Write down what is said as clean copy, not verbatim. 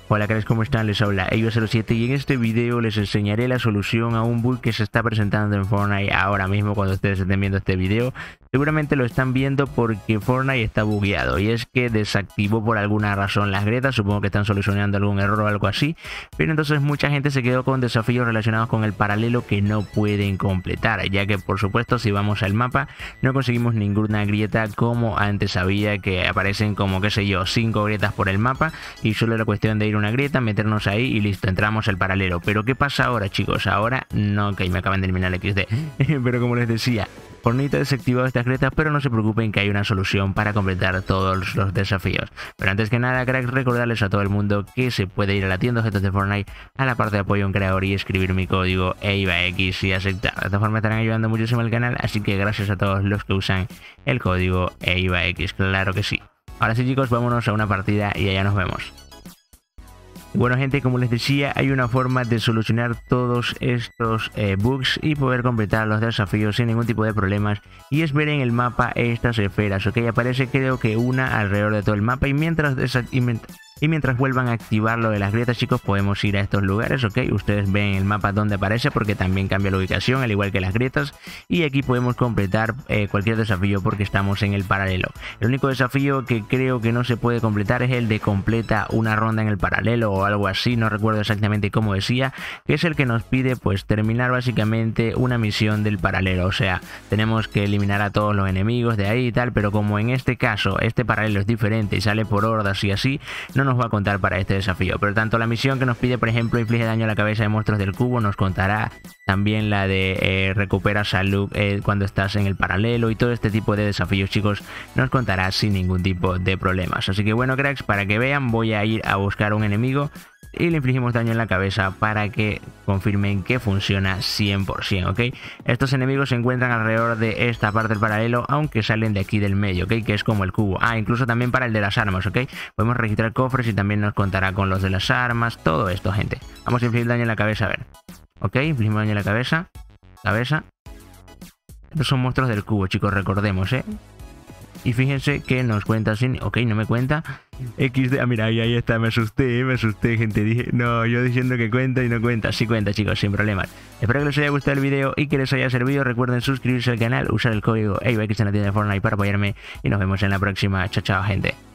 Hola, cracks, ¿cómo están? Les habla Eiva07 y en este video les enseñaré la solución a un bug que se está presentando en Fortnite ahora mismo cuando ustedes estén viendo este video. Seguramente lo están viendo porque Fortnite está bugueado y es que desactivó por alguna razón las grietas, supongo que están solucionando algún error o algo así, pero entonces mucha gente se quedó con desafíos relacionados con el paralelo que no pueden completar, ya que por supuesto si vamos al mapa no conseguimos ninguna grieta como antes había, que aparecen como qué sé yo, 5 grietas por el mapa y solo era cuestión de ir a una grieta, meternos ahí y listo, entramos al paralelo. Pero ¿qué pasa ahora, chicos? Ahora no, que me acaban de eliminar el XD, pero como les decía, Fortnite ha desactivado estas grietas, pero no se preocupen que hay una solución para completar todos los desafíos. Pero antes que nada, cracks, recordarles a todo el mundo que se puede ir a la tienda de objetos de Fortnite, a la parte de apoyo a un creador y escribir mi código EIVAX y aceptar. De esta forma estarán ayudando muchísimo al canal, así que gracias a todos los que usan el código EIVAX, claro que sí. Ahora sí, chicos, vámonos a una partida y allá nos vemos. Bueno, gente, como les decía, hay una forma de solucionar todos estos bugs y poder completar los desafíos sin ningún tipo de problemas, y es ver en el mapa estas esferas, ok. Aparece creo que una alrededor de todo el mapa, y mientras vuelvan a activar lo de las grietas, chicos, podemos ir a estos lugares, ok. Ustedes ven el mapa donde aparece porque también cambia la ubicación, al igual que las grietas, y aquí podemos completar cualquier desafío porque estamos en el paralelo. El único desafío que creo que no se puede completar es el de completa una ronda en el paralelo o algo así, no recuerdo exactamente cómo decía, que es el que nos pide pues terminar básicamente una misión del paralelo, o sea, tenemos que eliminar a todos los enemigos de ahí y tal, pero como en este caso este paralelo es diferente y sale por hordas y así, no nos va a contar para este desafío. Pero tanto la misión que nos pide, por ejemplo, inflige daño a la cabeza de monstruos del cubo, nos contará también la de recupera salud cuando estás en el paralelo, y todo este tipo de desafíos, chicos, nos contará sin ningún tipo de problemas. Así que bueno, cracks, para que vean, voy a ir a buscar un enemigo y le infligimos daño en la cabeza para que confirmen que funciona 100%, ¿ok? Estos enemigos se encuentran alrededor de esta parte del paralelo, aunque salen de aquí del medio, ¿ok? Que es como el cubo. Ah, incluso también para el de las armas, ¿ok? Podemos registrar cofres y también nos contará con los de las armas, todo esto, gente. Vamos a infligir daño en la cabeza, a ver. Ok, infligimos daño en la cabeza. Estos son monstruos del cubo, chicos, recordemos, ¿eh? Y fíjense que nos cuenta sin... Ok, no me cuenta. XD... Ah, mira, ahí está. Me asusté, gente. Dije... No, yo diciendo que cuenta y no cuenta. Sí cuenta, chicos, sin problemas. Espero que les haya gustado el video y que les haya servido. Recuerden suscribirse al canal, usar el código EIVAX en la tienda de Fortnite para apoyarme. Y nos vemos en la próxima. Chao, chao, gente.